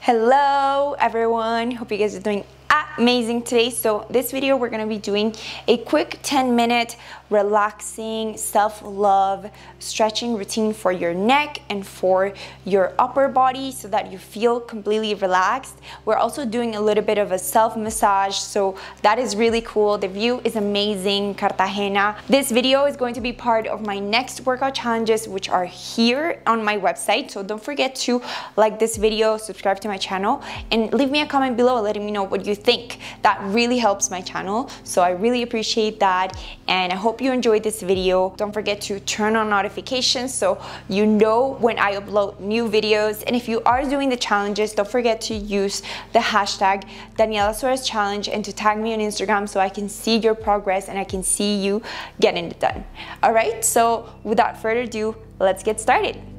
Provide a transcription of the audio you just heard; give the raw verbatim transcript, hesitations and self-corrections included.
Hello everyone, hope you guys are doing amazing today. So this video we're going to be doing a quick ten minute relaxing self-love stretching routine for your neck and for your upper body so that you feel completely relaxed. We're also doing a little bit of a self massage, so that is really cool. The view is amazing, Cartagena. This video is going to be part of my next workout challenges, which are here on my website, so don't forget to like this video, subscribe to my channel, and leave me a comment below letting me know what you think. That really helps my channel, so I really appreciate that, and I hope you enjoyed this video. Don't forget to turn on notifications so you know when I upload new videos, and if you are doing the challenges, don't forget to use the hashtag Daniela Suarez Challenge and to tag me on Instagram so I can see your progress and I can see you getting it done. All right, so without further ado, let's get started.